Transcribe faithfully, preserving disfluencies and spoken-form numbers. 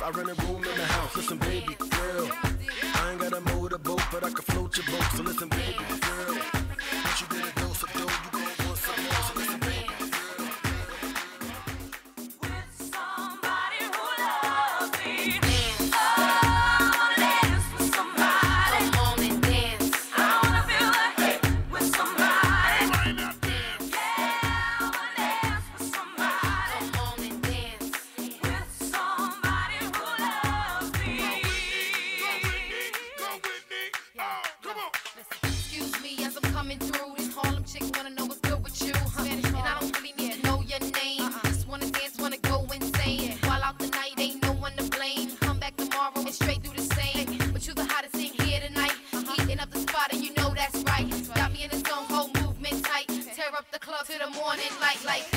I rent a room in the house. Listen, baby girl, I ain't got a motorboat, but I can float your boat. So listen, baby girl, once you get a dose of dough, you gon' want something else. So listen, baby girl. With somebody who loves me. Oh, I wanna dance with somebody. Come on and dance. I wanna feel the heat with somebody. Yeah, I wanna dance with somebody. Come on and dance. With somebody who loves me. Go Whitney, oh, come on. Excuse me as I'm coming through. These Harlem chicks wanna know what's good with you, huh? And I don't really need to know your name. Just wanna dance, wanna go insane. While out the night, ain't no one to blame. Come back tomorrow and straight do the same. But you the hottest thing here tonight. Heating up the spot and you know that's right. Got me in the zone, whole movement tight. Tear up the club to the morning light like.